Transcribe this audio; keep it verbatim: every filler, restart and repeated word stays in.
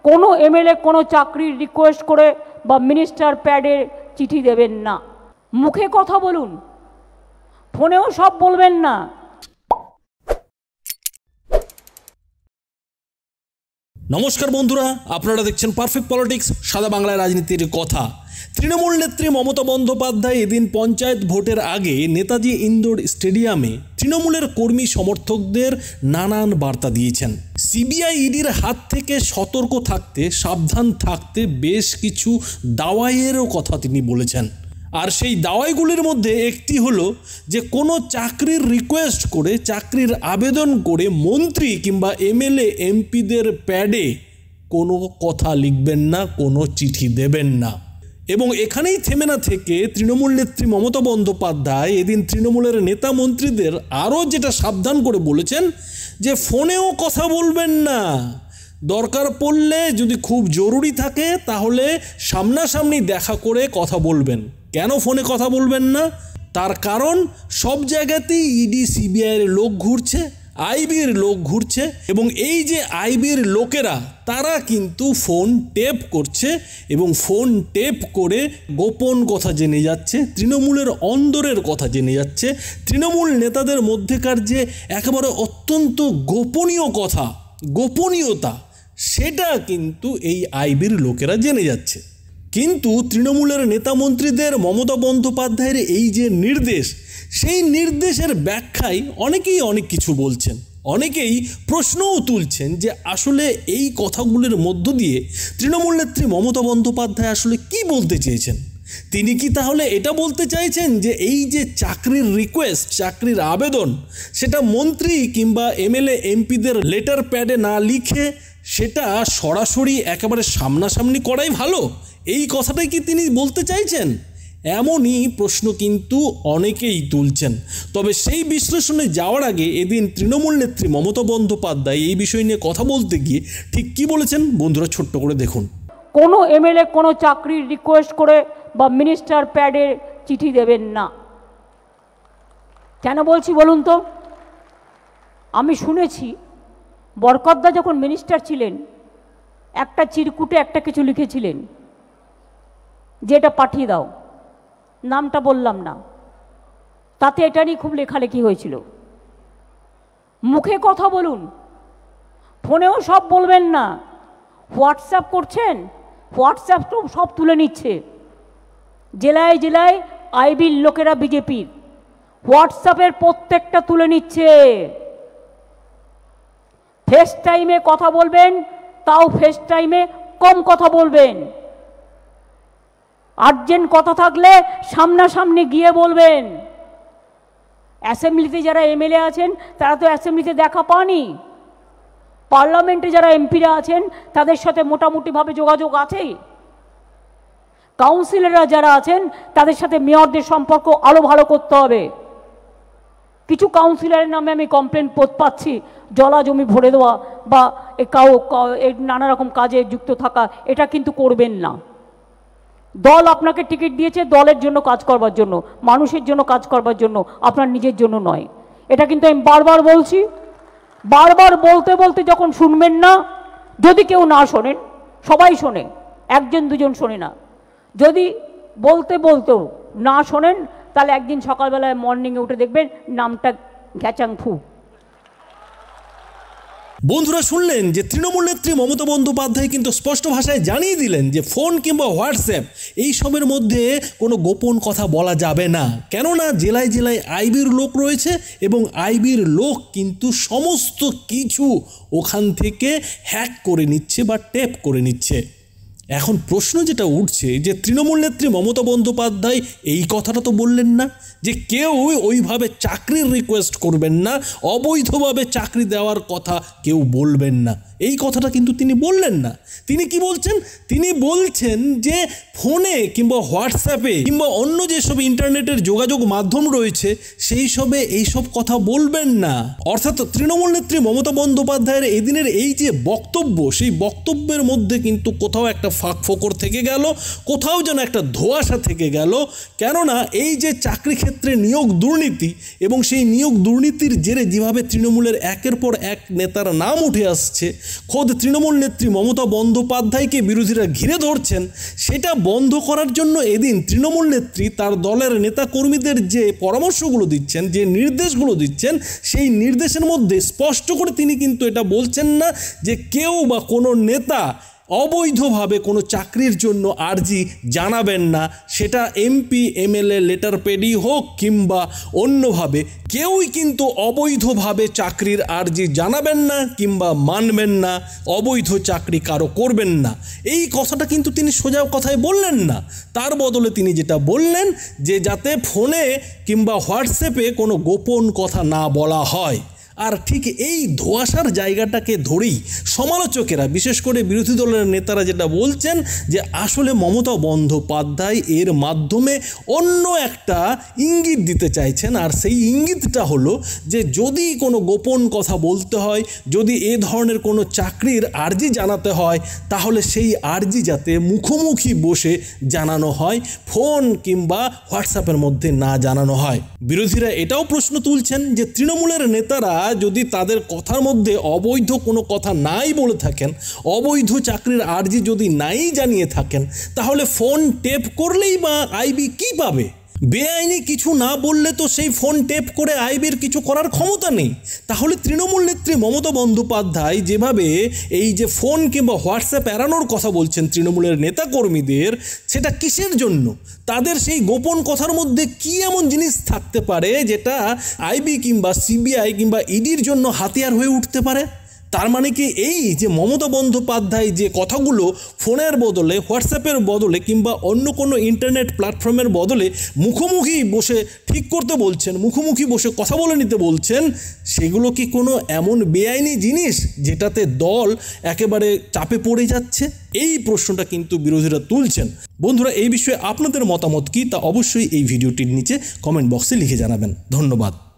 কোনো এমএলএ কোনো চাকরির রিকোয়েস্ট করে বা মিনিস্টার প্যাডে চিঠি দেবেন না। মুখে কথা বলুন, ফোনেও সব বলবেন না। নমস্কার বন্ধুরা, আপনারা দেখছেন পারফেক্ট পলিটিক্স, সাদা বাংলায় রাজনীতির কথা। তৃণমূল নেত্রী মমতা বন্দ্যোপাধ্যায় এদিন পঞ্চায়েত ভোটের আগে নেতাজি ইন্ডোর স্টেডিয়ামে তৃণমূলের কর্মী সমর্থকদের নানান বার্তা দিয়েছেন। সিবিআই ইডির হাত থেকে সতর্ক থাকতে, সাবধান থাকতে বেশ কিছু দাওয়াইয়েরও কথা তিনি বলেছেন। আর সেই দাওয়াইগুলির মধ্যে একটি হলো যে কোনো চাকরির রিকোয়েস্ট করে, চাকরির আবেদন করে মন্ত্রী কিংবা এমএলএ এমপিদের প্যাডে কোনো কথা লিখবেন না, কোনো চিঠি দেবেন না। এবং এখানেই থেমে না থেকে তৃণমূল নেত্রী মমতা বন্দ্যোপাধ্যায় এদিন তৃণমূলের নেতা মন্ত্রীদের আরও যেটা সাবধান করে বলেছেন যে ফোনেও কথা বলবেন না, দরকার পড়লে যদি খুব জরুরি থাকে তাহলে সামনাসামনি দেখা করে কথা বলবেন। কেন ফোনে কথা বলবেন না? তার কারণ সব জায়গাতেই ইডি সিবিআইয়ের লোক ঘুরছে, আইবির লোক ঘুরছে, এবং এই যে আইবির লোকেরা তারা কিন্তু ফোন টেপ করছে এবং ফোন টেপ করে গোপন কথা জেনে যাচ্ছে, তৃণমূলের অন্দরের কথা জেনে যাচ্ছে, তৃণমূল নেতাদের মধ্যেকার যে একেবারে অত্যন্ত গোপনীয় কথা, গোপনীয়তা, সেটা কিন্তু এই আইবির লোকেরা জেনে যাচ্ছে। কিন্তু তৃণমূলের নেতা মন্ত্রীদের মমতা বন্দ্যোপাধ্যায়ের এই যে নির্দেশ, সেই নির্দেশের ব্যাখ্যায় অনেকেই অনেক কিছু বলছেন, অনেকেই প্রশ্নও তুলছেন যে আসলে এই কথাগুলির মধ্য দিয়ে তৃণমূল নেত্রী মমতা বন্দ্যোপাধ্যায় আসলে কি বলতে চেয়েছেন। তিনি কি তাহলে এটা বলতে চাইছেন যে এই যে চাকরির রিকোয়েস্ট, চাকরির আবেদন, সেটা মন্ত্রী কিংবা এমএলএ এমপিদের লেটার প্যাডে না লিখে সেটা সরাসরি একেবারে সামনাসামনি করাই ভালো? এই কথাটাই কি তিনি বলতে চাইছেন? এমনই প্রশ্ন কিন্তু অনেকেই তুলছেন। তবে সেই বিশ্লেষণে যাওয়ার আগে এদিন তৃণমূল নেত্রী মমতা বন্দ্যোপাধ্যায় এই বিষয় নিয়ে কথা বলতে গিয়ে ঠিক কি বলেছেন বন্ধুরা ছোট্ট করে দেখুন। কোনো এমএলএ কোনো চাকরির রিকোয়েস্ট করে বা মিনিস্টার প্যাডে চিঠি দেবেন না। কেন বলছি বলুন তো? আমি শুনেছি বরকতদা যখন মিনিস্টার ছিলেন একটা চিরকুটে একটা কিছু লিখেছিলেন যে এটা পাঠিয়ে দাও, নামটা বললাম না, তাতে এটা নিয়ে খুব লেখালেখি হয়েছিল। মুখে কথা বলুন, ফোনেও সব বলবেন না। হোয়াটসঅ্যাপ করছেন, হোয়াটসঅ্যাপ তো সব তুলে নিচ্ছে। জেলায় জেলায় আইবির লোকেরা বিজেপির হোয়াটসঅ্যাপের প্রত্যেকটা তুলে নিচ্ছে। ফেস টাইমে কথা বলবেন, তাও ফেস টাইমে কম কথা বলবেন। আর্জেন্ট কথা থাকলে সামনাসামনি গিয়ে বলবেন। অ্যাসেম্বলিতে যারা এমএলএ আছেন তারা তো অ্যাসেম্বলিতে দেখা পানই, পার্লামেন্টে যারা এমপিরা আছেন তাদের সাথে মোটামুটিভাবে যোগাযোগ আছেই, কাউন্সিলররা যারা আছেন তাদের সাথে মেয়রদের সম্পর্ক আরও ভালো করতে হবে। কিছু কাউন্সিলরের নামে আমি কমপ্লেন পাচ্ছি, জলা জমি ভরে দেওয়া বা কাউ নানা রকম কাজে যুক্ত থাকা, এটা কিন্তু করবেন না। দল আপনাকে টিকিট দিয়েছে দলের জন্য কাজ করবার জন্য, মানুষের জন্য কাজ করবার জন্য, আপনার নিজের জন্য নয়। এটা কিন্তু আমি বারবার বলছি। বারবার বলতে বলতে যখন শুনবেন না, যদি কেউ না শোনেন, সবাই শোনে, একজন দুজন শোনে না, যদি বলতে বলতেও না শোনেন তাহলে একদিন সকালবেলায় মর্নিংয়ে উঠে দেখবেন নামটা ঘ্যাচাংফু। বন্ধুরা শুনলেন যে তৃণমূল নেত্রী মমতা বন্দ্যোপাধ্যায় কিন্তু স্পষ্ট ভাষায় জানিয়ে দিলেন যে ফোন কিংবা হোয়াটসঅ্যাপ এই সবের মধ্যে কোনো গোপন কথা বলা যাবে না। কেননা জেলায় জেলায় আইবির লোক রয়েছে এবং আইবির লোক কিন্তু সমস্ত কিছু ওখান থেকে হ্যাক করে নিচ্ছে বা টেপ করে নিচ্ছে। এখন প্রশ্ন যেটা উঠছে যে তৃণমূল নেত্রী মমতা বন্দ্যোপাধ্যায় এই কথাটা তো বললেন না যে কেউ ওইভাবে চাকরির রিকোয়েস্ট করবেন না, অবৈধভাবে চাকরি দেওয়ার কথা কেউ বলবেন না, এই কথাটা কিন্তু তিনি বললেন না। তিনি কি বলছেন? তিনি বলছেন যে ফোনে কিংবা হোয়াটসঅ্যাপে কিংবা অন্য যেসব ইন্টারনেটের যোগাযোগ মাধ্যম রয়েছে সেই সবে এইসব কথা বলবেন না। অর্থাৎ তৃণমূল নেত্রী মমতা বন্দ্যোপাধ্যায়ের এদিনের এই যে বক্তব্য, সেই বক্তব্যের মধ্যে কিন্তু কোথাও একটা ফাঁক ফোকর থেকে গেল, কোথাও যেন একটা ধোঁয়াশা থেকে গেল। কেননা এই যে চাকরি ক্ষেত্রে নিয়োগ দুর্নীতি এবং সেই নিয়োগ দুর্নীতির জেরে যেভাবে তৃণমূলের একের পর এক নেতার নাম উঠে আসছে, খোদ তৃণমূল নেত্রী মমতা বন্দ্যোপাধ্যায়কে বিরোধীরা ঘিরে ধরছেন, সেটা বন্ধ করার জন্য এদিন তৃণমূল নেত্রী তার দলের নেতাকর্মীদের যে পরামর্শগুলো দিচ্ছেন, যে নির্দেশগুলো দিচ্ছেন, সেই নির্দেশের মধ্যে স্পষ্ট করে তিনি কিন্তু এটা বলছেন না যে কেউ বা কোনো নেতা অবৈধভাবে কোনো চাকরির জন্য আর্জি জানাবেন না, সেটা এমপি এমএলএ লেটার পেডই হোক কিংবা অন্যভাবে, কেউই কিন্তু অবৈধভাবে চাকরির আর্জি জানাবেন না কিংবা মানবেন না, অবৈধ চাকরি কারো করবেন না। এই কথাটা কিন্তু তিনি সোজা কথায় বললেন না। তার বদলে তিনি যেটা বললেন যে যাতে ফোনে কিংবা হোয়াটসঅ্যাপে কোনো গোপন কথা না বলা হয়। আর ঠিক এই ধোঁয়াশার জায়গাটাকে ধরেই সমালোচকেরা, বিশেষ করে বিরোধী দলের নেতারা যেটা বলছেন যে আসলে মমতা বন্দ্যোপাধ্যায় এর মাধ্যমে অন্য একটা ইঙ্গিত দিতে চাইছেন। আর সেই ইঙ্গিতটা হলো যে যদি কোনো গোপন কথা বলতে হয়, যদি এ ধরনের কোনো চাকরির আর্জি জানাতে হয়, তাহলে সেই আর্জি যাতে মুখোমুখি বসে জানানো হয়, ফোন কিংবা হোয়াটসঅ্যাপের মধ্যে না জানানো হয়। বিরোধীরা এটাও প্রশ্ন তুলছেন যে তৃণমূলের নেতারা যদি তাদের কথার মধ্যে অবৈধ কোনো কথা নাই বলে থাকেন, অবৈধ চাকরির আর্জি যদি নাই জানিয়ে থাকেন, তাহলে ফোন টেপ করলেই বা আইবি কি পাবে? বেআইনি কিছু না বললে তো সেই ফোন টেপ করে আইবির কিছু করার ক্ষমতা নেই। তাহলে তৃণমূল নেত্রী মমতা বন্দ্যোপাধ্যায় যেভাবে এই যে ফোন কিংবা হোয়াটসঅ্যাপ এড়ানোর কথা বলছেন তৃণমূলের নেতাকর্মীদের, সেটা কিসের জন্য? তাদের সেই গোপন কথার মধ্যে কি এমন জিনিস থাকতে পারে যেটা আইবি কিংবা সিবিআই কিংবা ইডির জন্য হাতিয়ার হয়ে উঠতে পারে? তার মানে কি এই যে মমতা বন্দ্যোপাধ্যায় যে কথাগুলো ফোনের বদলে, হোয়াটসঅ্যাপের বদলে কিংবা অন্য কোনো ইন্টারনেট প্ল্যাটফর্মের বদলে মুখোমুখি বসে ঠিক করতে বলছেন, মুখোমুখি বসে কথা বলে নিতে বলছেন, সেগুলো কি কোনো এমন বেআইনি জিনিস যেটাতে দল একেবারে চাপে পড়ে যাচ্ছে? এই প্রশ্নটা কিন্তু বিরোধীরা তুলছেন। বন্ধুরা, এই বিষয়ে আপনাদের মতামত কি তা অবশ্যই এই ভিডিওটির নিচে কমেন্ট বক্সে লিখে জানাবেন। ধন্যবাদ।